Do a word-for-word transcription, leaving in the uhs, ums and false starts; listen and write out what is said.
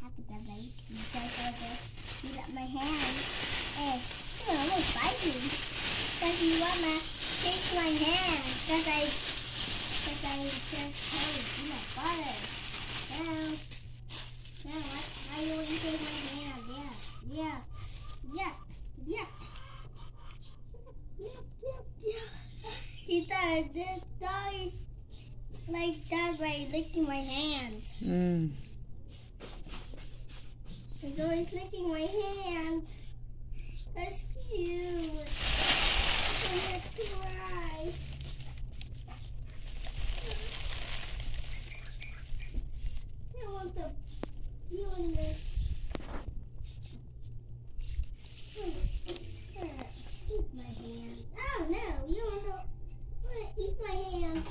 happy that I you guys are there. You got my hand. Hey, you're almost biting. Because you want to take my hand. Because I, because I just told you my father. Now, now what? Why you want to take my hand? Yeah, yeah, yeah, yeah. Yeah, yeah, yeah. He thought this dog is like that by licking my hand. Mm. He's always licking my hand. That's cute. I'm gonna cry. I want to